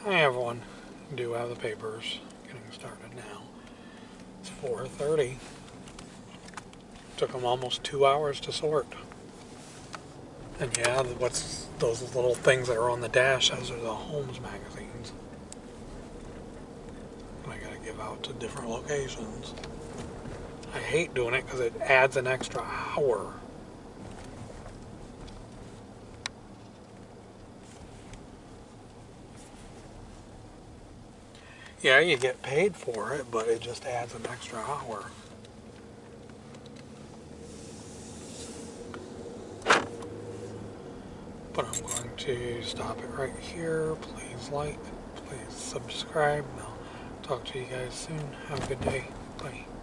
Hi everyone. Do have the papers getting started now. It's 4:30. Took them almost 2 hours to sort. And yeah, what's those little things that are on the dash? Those are the Holmes magazines. I gotta give out to different locations. I hate doing it because it adds an extra hour. Yeah, you get paid for it, but it just adds an extra hour. But I'm going to stop it right here. Please like, please subscribe. I'll talk to you guys soon. Have a good day. Bye.